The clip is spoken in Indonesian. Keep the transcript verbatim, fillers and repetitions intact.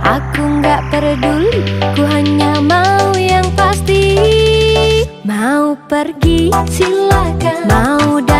Aku nggak peduli, ku hanya mau yang pasti. Mau pergi silakan, mau